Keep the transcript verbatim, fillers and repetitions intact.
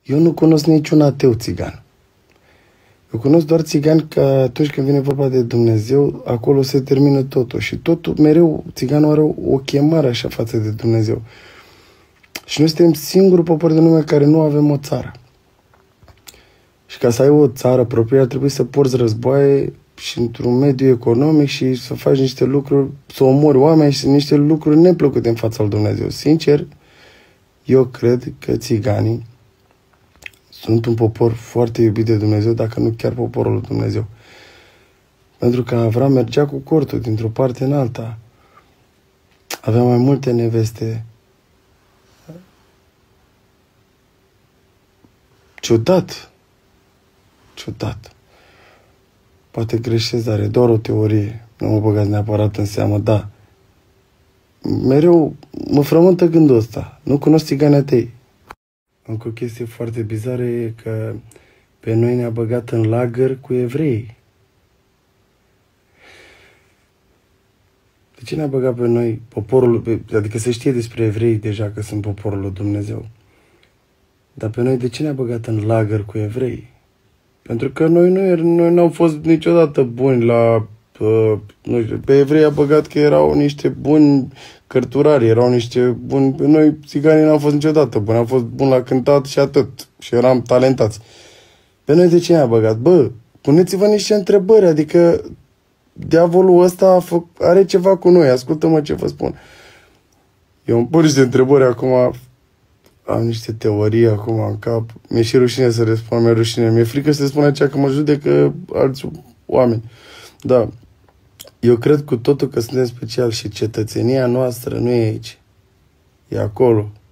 Eu nu cunosc niciun ateu țigan. Eu cunosc doar țigani că atunci când vine vorba de Dumnezeu, acolo se termină totul. Și totul, mereu, țiganul are o, o chemare așa față de Dumnezeu. Și noi suntem singurul popor de lume care nu avem o țară. Și ca să ai o țară proprie, ar trebui să porți războaie și într-un mediu economic și să faci niște lucruri, să omori oameni și niște lucruri neplăcute în fața lui Dumnezeu. Sincer, eu cred că țiganii sunt un popor foarte iubit de Dumnezeu, dacă nu chiar poporul lui Dumnezeu. Pentru că Avram mergea cu cortul dintr-o parte în alta. Avea mai multe neveste. Ciudat. Ciudat. Poate greșesc, dar e doar o teorie. Nu mă băgați neapărat în seamă, da. Mereu mă frământă gândul ăsta. Nu cunosc țigani atei. Încă o chestie foarte bizară e că pe noi ne-a băgat în lagăr cu evrei. De ce ne-a băgat pe noi poporul, adică se știe despre evrei deja că sunt poporul lui Dumnezeu. Dar pe noi de ce ne-a băgat în lagăr cu evrei? Pentru că noi nu noi n-am fost niciodată buni la... Uh, nu știu, pe evrei a băgat că erau niște buni cărturari, erau niște buni... Noi, țiganii, n-am fost niciodată buni, am fost buni la cântat și atât. Și eram talentați. Pe noi de ce ne-a băgat? Bă, puneți-vă niște întrebări, adică diavolul ăsta are ceva cu noi, ascultă-mă ce vă spun. Eu îmi pun niște întrebări acum, am niște teorii acum în cap, mi-e și rușine să răspund, mi-e rușine, mi-e frică să spun aceea că mă judecă alți oameni. Da, eu cred cu totul că suntem speciali și cetățenia noastră nu e aici, e acolo.